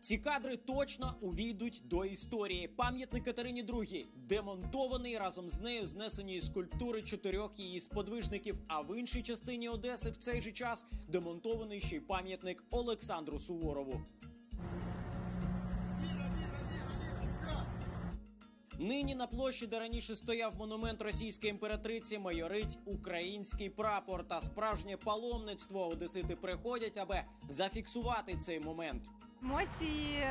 Ці кадри точно увійдуть до історії. Пам'ятник Катерині II демонтований, разом з нею знесені скульптури 4 її сподвижників, а в іншій частині Одеси в цей же час демонтований ще й пам'ятник Олександру Суворову. Нині на площі, де раніше стояв монумент російській імператриці, майорить український прапор. Та справжнє паломництво одесити приходять, аби зафіксувати цей момент. Емоції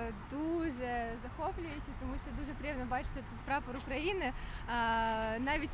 дуже захоплюючі, тому що дуже приємно бачити тут прапор України. Навіть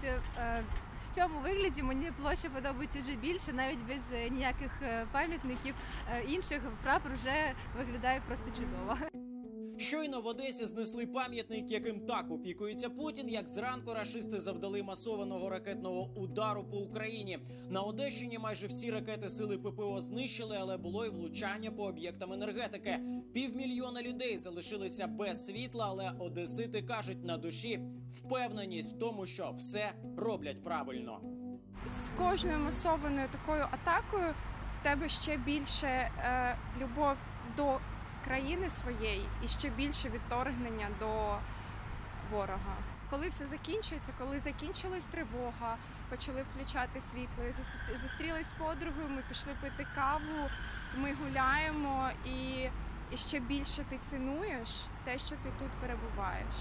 в цьому вигляді мені площа подобається вже більше, навіть без ніяких пам'ятників інших прапор вже виглядає просто чудово. Щойно в Одесі знесли пам'ятник, яким так опікується Путін, як зранку рашисти завдали масованого ракетного удару по Україні. На Одещині майже всі ракети сили ППО знищили, але було й влучання по об'єктам енергетики. 500 000 людей залишилися без світла, але одесити кажуть, на душі впевненість в тому, що все роблять правильно. З кожною масованою такою атакою в тебе ще більше любов до країни своєї і ще більше відторгнення до ворога. Коли все закінчується, коли закінчилась тривога, почали включати світло, зустрілись з подругою, ми пішли пити каву, ми гуляємо і ще більше ти цінуєш те, що ти тут перебуваєш.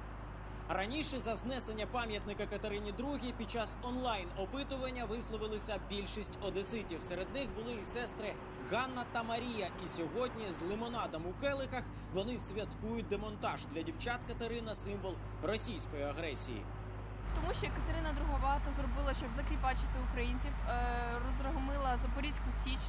Раніше за знесення пам'ятника Катерині II під час онлайн-опитування висловилися більшість одеситів. Серед них були і сестри Ганна та Марія. І сьогодні з лимонадом у келихах вони святкують демонтаж. Для дівчат Катерина – символ російської агресії. Тому що Катерина II багато зробила, щоб закріпачити українців, розгромила Запорізьку Січ,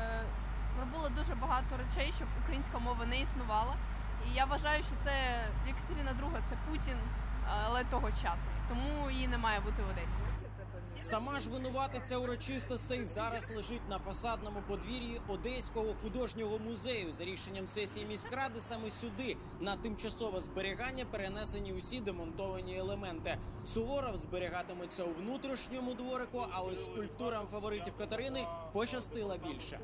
робила дуже багато речей, щоб українська мова не існувала. І я вважаю, що це Катерина II – це Путін, але тогочасний. Тому її не має бути в Одесі. Сама ж винуватиця урочистостей зараз лежить на фасадному подвір'ї Одеського художнього музею. За рішенням сесії міськради саме сюди на тимчасове зберігання перенесені усі демонтовані елементи. Суворов зберігатиметься у внутрішньому дворику, а ось скульптурам фаворитів Катерини пощастило більше.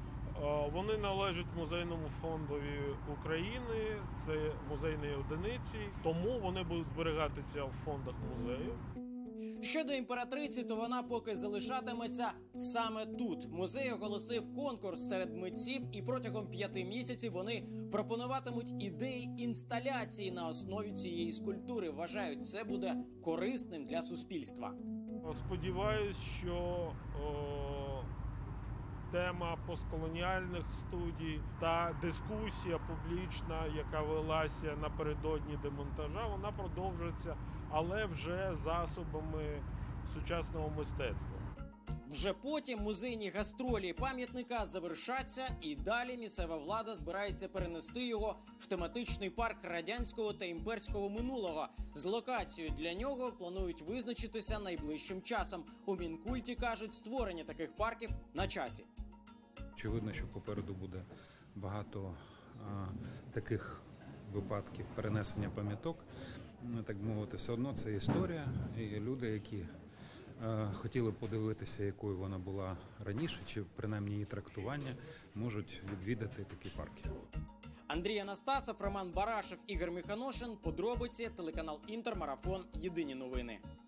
Вони належать музейному фондові України, це музейні одиниці, тому вони будуть зберігатися в фондах музею. Щодо імператриці, то вона поки залишатиметься саме тут. Музей оголосив конкурс серед митців, і протягом 5 місяців вони пропонуватимуть ідеї інсталяції на основі цієї скульптури. Вважають, це буде корисним для суспільства. Сподіваюсь, що тема постколоніальних студій та дискусія публічна, яка велася напередодні демонтажа, вона продовжиться, але вже засобами сучасного мистецтва. Вже потім музейні гастролі пам'ятника завершаться, і далі місцева влада збирається перенести його в тематичний парк радянського та імперського минулого. З локацією для нього планують визначитися найближчим часом. У Мінкульті кажуть, створення таких парків на часі. Очевидно, що попереду буде багато таких випадків перенесення пам'яток. Так мовити, все одно це історія. І люди, які хотіли подивитися, якою вона була раніше, чи принаймні її трактування, можуть відвідати такі парки. Андрій Анастасов, Роман Барашев, Ігор Міханошин. Подробиці, телеканал Інтер, Марафон. Єдині новини.